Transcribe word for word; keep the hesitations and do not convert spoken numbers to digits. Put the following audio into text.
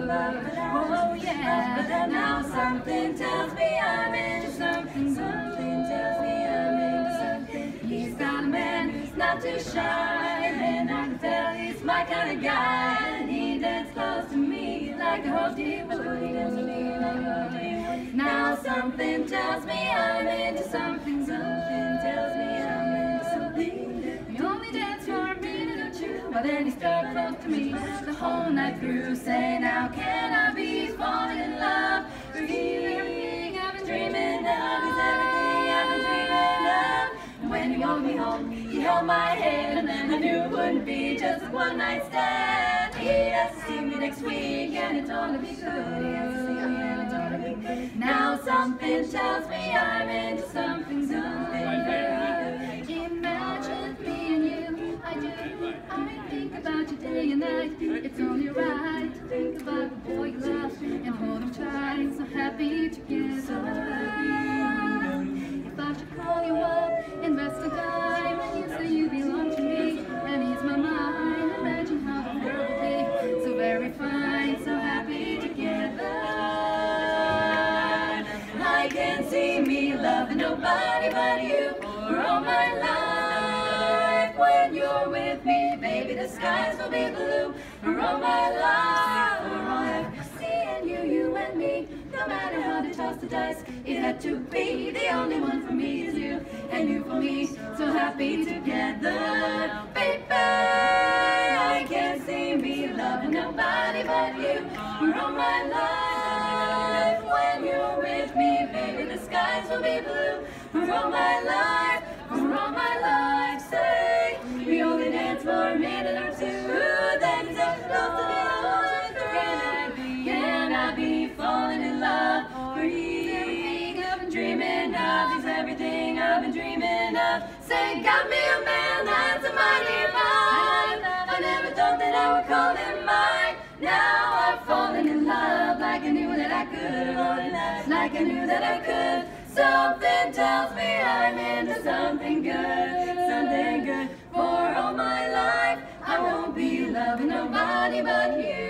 Oh yeah, now something tells me I'm into something. Something tells me I'm into something. He's got a man who's not too shy, and I can tell he's my kind of guy. And he dances close to me like a whole deep blue. Now something tells me I'm into something. Something tells me I'm into something. He only danced for a minute or two, but then he stuck close to me the whole night through. Say now, can I be falling in love with you? Everything I've been dreaming of is everything I've been dreaming of. And when he held me home, he held my hand, and then I knew it wouldn't be just a one night stand. He has to see me next week, and it's all to be good. He has to see me, and it's all to be good. Now something tells me I'm into something, something very good. Imagine me and you, I do. I think about you day and night. It's only right to think about the boy you love and hold him tight. So happy together. If I should call you up, invest a dime, and you say you belong to me, and ease my mind. Imagine how the world will be so very fine, so happy together. I can see me loving nobody but you for all my life. When you're with me, baby, the skies will be blue for all my life. For all I've seen you, you and me, no matter how they toss the dice, it had to be. The only one for me is you, and you for me, so happy together. Baby, I can't see me loving nobody but you for all my life. When you're with me, baby, the skies will be blue for all my life, for all my life. Say, we only dance for a minute or two, then it's up close to the ocean. Can I be, can I be falling in love for you? Everything I've been dreaming of is everything I've been dreaming of. Say, got me a man that's a mighty fine. I never thought that I would call him mine. Now I've fallen in love like I knew that I could, like I knew that I could. Something tells me I'm into something good, something good. For all my life, I won't be loving nobody but you.